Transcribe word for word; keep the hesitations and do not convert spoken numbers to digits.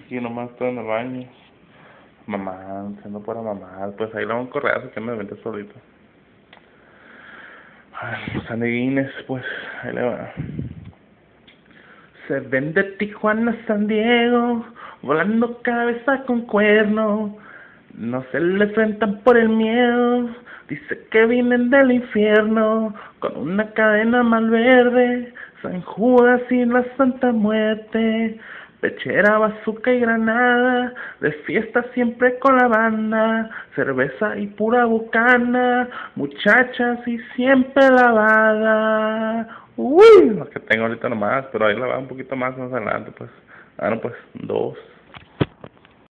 aquí nomás estoy en el baño. Mamá, siendo para mamá, pues ahí le hago un correazo que me vente solito. Ay, los amiguines, pues, ahí le va. Se vende Tijuana a San Diego, volando cabeza con cuerno. No se le enfrentan por el miedo, dice que vienen del infierno, con una cadena malverde, San Judas y la Santa Muerte. Pechera, bazooka y granada, de fiesta siempre con la banda, cerveza y pura bucana, muchachas y siempre lavada. Uy, lo que tengo ahorita nomás, pero ahí la va un poquito más más adelante, pues. Ah, no, pues, dos.